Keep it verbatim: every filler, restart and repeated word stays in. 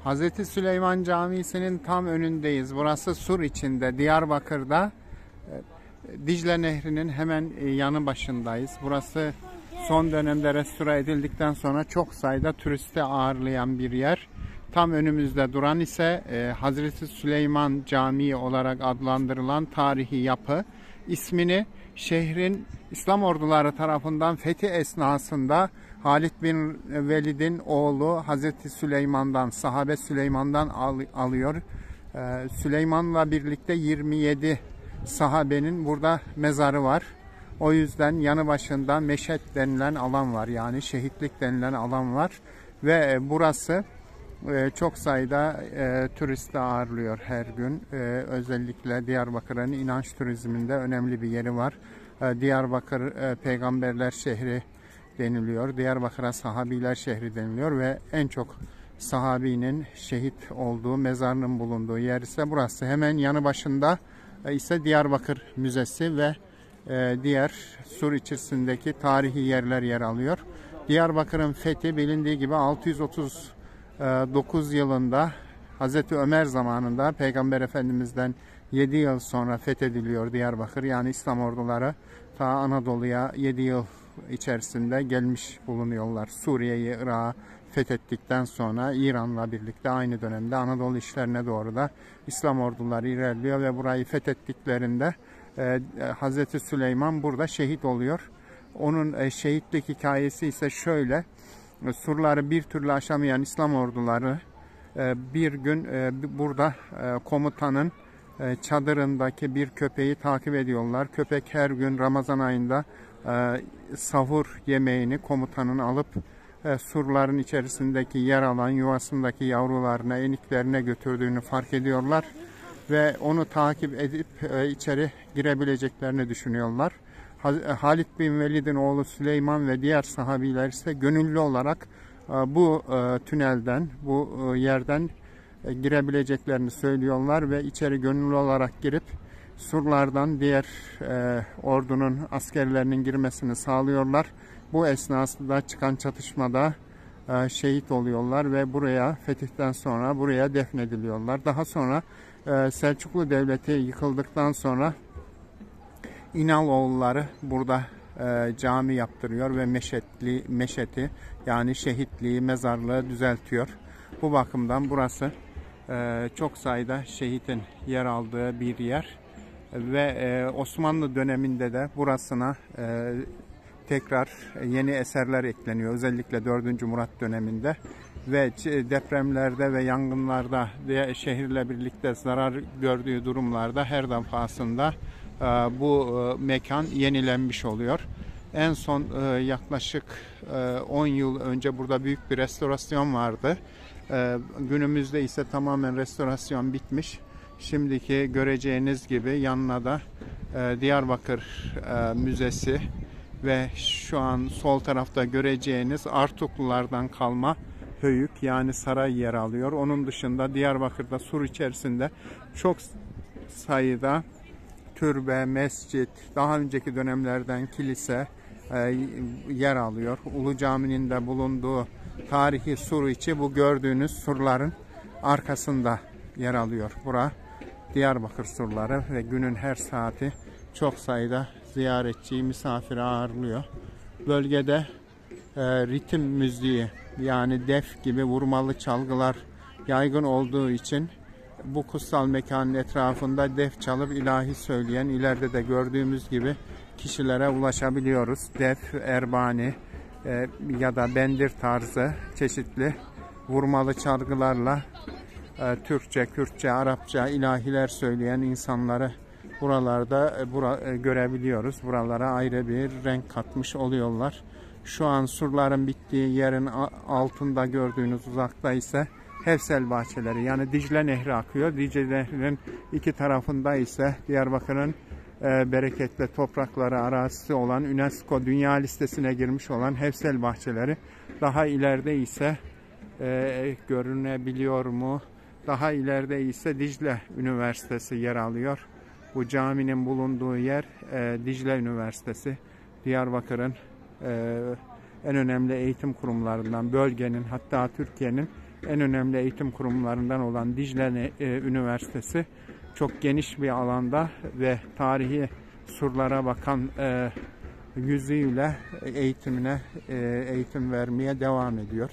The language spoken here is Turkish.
Hazreti Süleyman Camisi'nin tam önündeyiz. Burası Sur içinde, Diyarbakır'da. Dicle Nehri'nin hemen yanı başındayız. Burası son dönemde restore edildikten sonra çok sayıda turisti ağırlayan bir yer. Tam önümüzde duran ise e, Hazreti Süleyman Camii olarak adlandırılan tarihi yapı. İsmini şehrin İslam orduları tarafından fethi esnasında Halid bin Velid'in oğlu Hazreti Süleyman'dan, sahabe Süleyman'dan al, alıyor. Ee, Süleyman'la birlikte yirmi yedi sahabenin burada mezarı var. O yüzden yanı başında meşet denilen alan var. Yani şehitlik denilen alan var. Ve burası e, çok sayıda e, turisti ağırlıyor her gün. E, özellikle Diyarbakır'ın inanç turizminde önemli bir yeri var. E, Diyarbakır e, peygamberler şehri deniliyor. Diyarbakır'a sahabiler şehri deniliyor ve en çok sahabinin şehit olduğu, mezarının bulunduğu yer ise burası. Hemen yanı başında ise Diyarbakır Müzesi ve e, diğer Sur içerisindeki tarihi yerler yer alıyor. Diyarbakır'ın fethi bilindiği gibi altı yüz otuz dokuz yılında Hazreti Ömer zamanında Peygamber Efendimiz'den yedi yıl sonra fethediliyor Diyarbakır. Yani İslam orduları ta Anadolu'ya yedi yıl içerisinde gelmiş bulunuyorlar. Suriye'yi, Irak'ı fethettikten sonra İran'la birlikte aynı dönemde Anadolu işlerine doğru da İslam orduları ilerliyor ve burayı fethettiklerinde e, Hazreti Süleyman burada şehit oluyor. Onun e, şehitlik hikayesi ise şöyle: surları bir türlü aşamayan İslam orduları e, bir gün e, burada e, komutanın e, çadırındaki bir köpeği takip ediyorlar. Köpek her gün Ramazan ayında e, sahur yemeğini komutanın alıp e, surların içerisindeki yer alan yuvasındaki yavrularına, eniklerine götürdüğünü fark ediyorlar ve onu takip edip e, içeri girebileceklerini düşünüyorlar. Halid bin Velid'in oğlu Süleyman ve diğer sahabiler ise gönüllü olarak bu tünelden, bu yerden girebileceklerini söylüyorlar ve içeri gönüllü olarak girip surlardan diğer ordunun askerlerinin girmesini sağlıyorlar. Bu esnasında çıkan çatışmada şehit oluyorlar ve buraya fetihten sonra buraya defnediliyorlar. Daha sonra Selçuklu Devleti yıkıldıktan sonra İnaloğulları burada e, cami yaptırıyor ve meşetli, meşeti yani şehitliği, mezarlığı düzeltiyor. Bu bakımdan burası e, çok sayıda şehitin yer aldığı bir yer ve e, Osmanlı döneminde de burasına e, tekrar yeni eserler ekleniyor. Özellikle dördüncü Murat döneminde ve depremlerde ve yangınlarda ve şehirle birlikte zarar gördüğü durumlarda her defasında bu mekan yenilenmiş oluyor. En son yaklaşık on yıl önce burada büyük bir restorasyon vardı. Günümüzde ise tamamen restorasyon bitmiş. Şimdiki göreceğiniz gibi yanına da Diyarbakır Müzesi ve şu an sol tarafta göreceğiniz Artuklulardan kalma höyük yani saray yer alıyor. Onun dışında Diyarbakır'da Sur içerisinde çok sayıda türbe, mescit, daha önceki dönemlerden kilise e, yer alıyor. Ulu Cami'nin de bulunduğu tarihi Sur içi bu gördüğünüz surların arkasında yer alıyor. Bura Diyarbakır surları ve günün her saati çok sayıda ziyaretçiyi, misafiri ağırlıyor. Bölgede e, ritim müziği yani def gibi vurmalı çalgılar yaygın olduğu için bu kutsal mekanın etrafında def çalıp ilahi söyleyen, ileride de gördüğümüz gibi kişilere ulaşabiliyoruz. Def, erbani e, ya da bendir tarzı çeşitli vurmalı çalgılarla e, Türkçe, Kürtçe, Arapça ilahiler söyleyen insanları buralarda e, bura, e, görebiliyoruz. Buralara ayrı bir renk katmış oluyorlar. Şu an surların bittiği yerin altında gördüğünüz uzakta ise Hevsel bahçeleri yani Dicle Nehri akıyor. Dicle Nehri'nin iki tarafında ise Diyarbakır'ın e, bereketli toprakları, arazisi olan UNESCO Dünya Listesi'ne girmiş olan Hevsel bahçeleri. Daha ileride ise e, görünebiliyor mu? Daha ileride ise Dicle Üniversitesi yer alıyor. Bu caminin bulunduğu yer e, Dicle Üniversitesi. Diyarbakır'ın e, en önemli eğitim kurumlarından, bölgenin hatta Türkiye'nin en önemli eğitim kurumlarından olan Dicle e, Üniversitesi çok geniş bir alanda ve tarihi surlara bakan e, yüzüyle eğitimine e, eğitim vermeye devam ediyor.